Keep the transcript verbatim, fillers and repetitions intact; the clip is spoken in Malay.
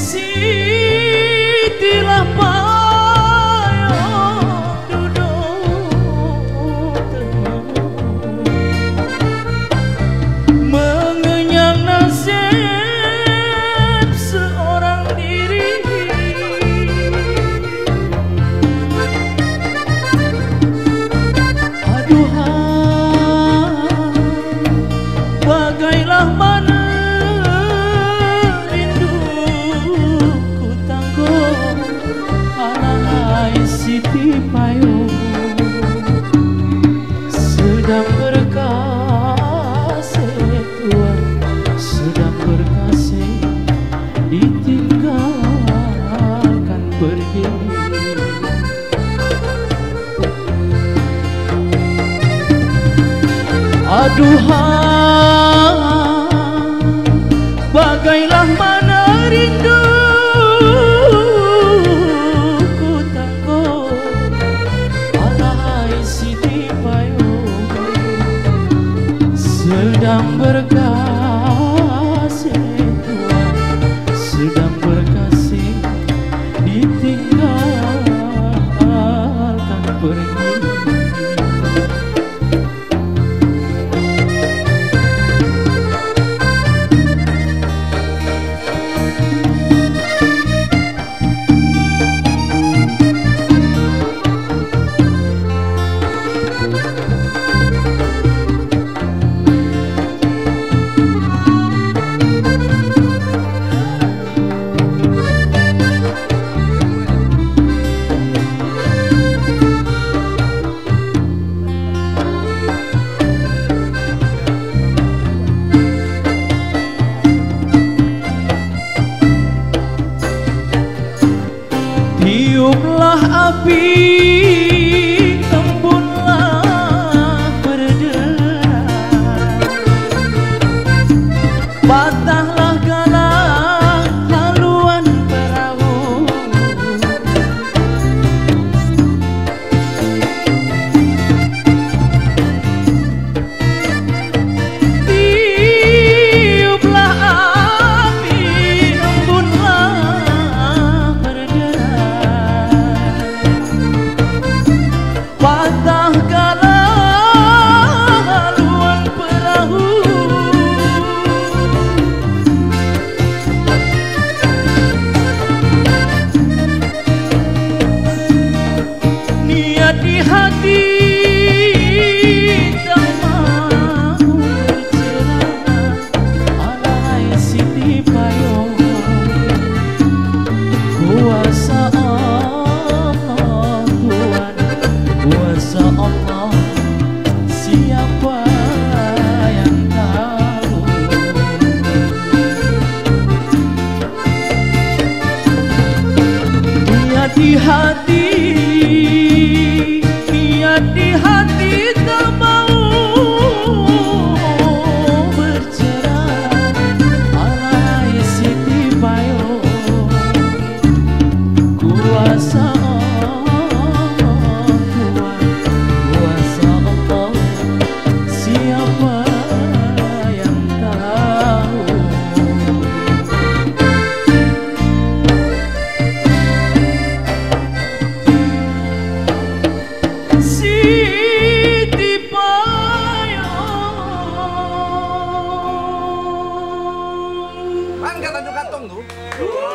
Sitilah payung duduk tenang, mengenyang nasib seorang diri. Aduhai, bagailah mana Siti payung sedang berkasih, Tuhan sedang berkasih, ditinggalkan pergi. Aduhai, bagailah mana rindu sedang berkasih, Tuhan sedang berkasih, ditinggalkan pergi. Tiuplah api, embunlah berderai, patahlah galah haluan perahu. Tiuplah api, embunlah patah galah haluan perahu. Niat di hati tak mau bercerai, alai Siti payung kuasa Allah, Tuhan kuasa Allah, siapa yang tahu. Niat di hati